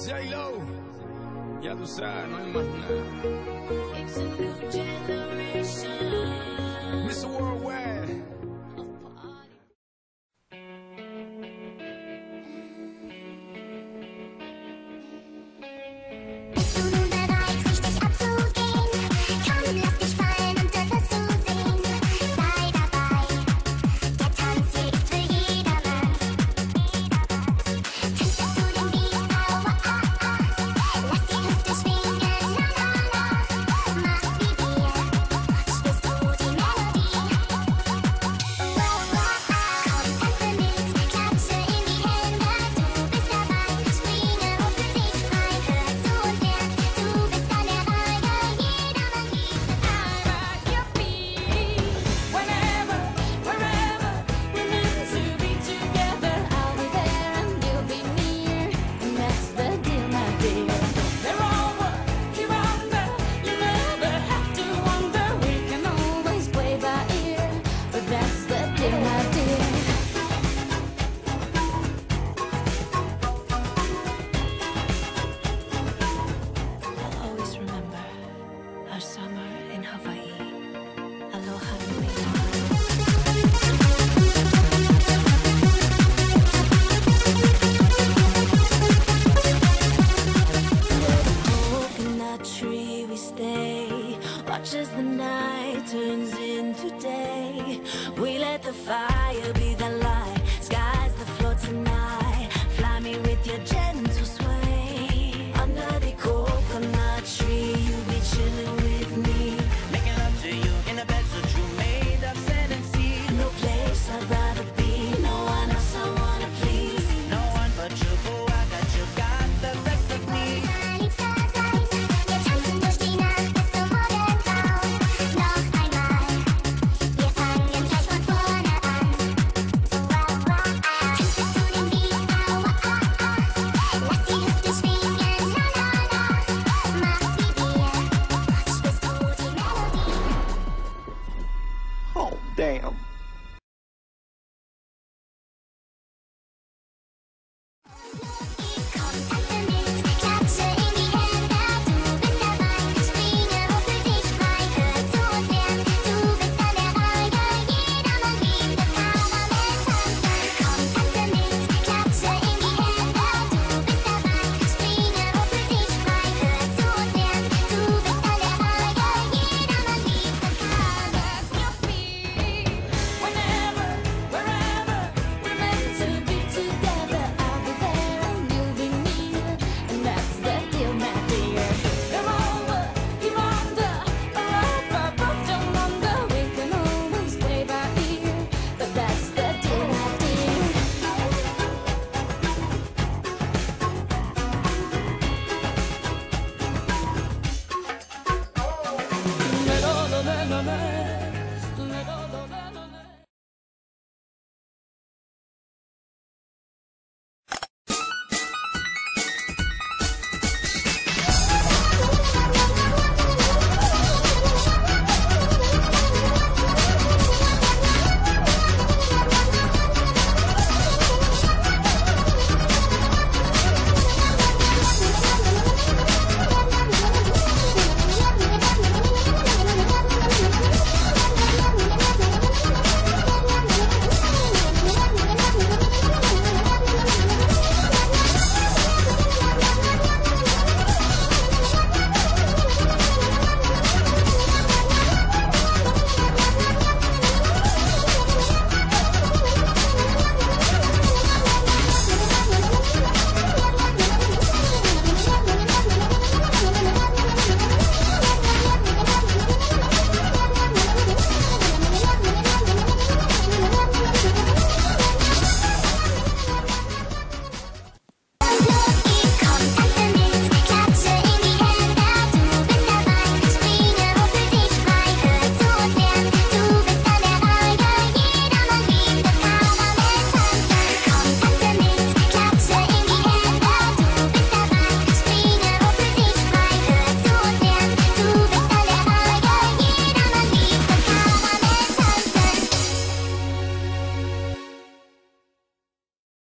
J-Lo, ya tú sabes, no hay más nada. It's a new generation. Mr. Worldwide. Bist du nun bereit, richtig abzugehen? Komm, lass dich fallen und dann wirst du sehen. Sei dabei, der Tanz hier ist für jedermann. Tanz zu dem Beat, aua, ah, ah. Lass die Hüfte schwingen, la, la, la. Mach's wie wir, spürst du die Melodie? Wow, wow, komm, tanze mit, klatsche in die Hände. Du bist dabei, springe hoch für dich frei. Hör zu und lern, du bist an der Reihe. Jedermann liebt es. I rock your beat. Whenever, wherever, we're meant to be together. I'll be there and you'll be near, and that's the deal, my dear. They're over, you're under. You never have to wonder. We can always play by ear, but that's the deal, my dear. I'll always remember our summer in Hawaii. Aloha nui loa. Coconut tree we stay. Watch as the night turns into day. We let the fire be the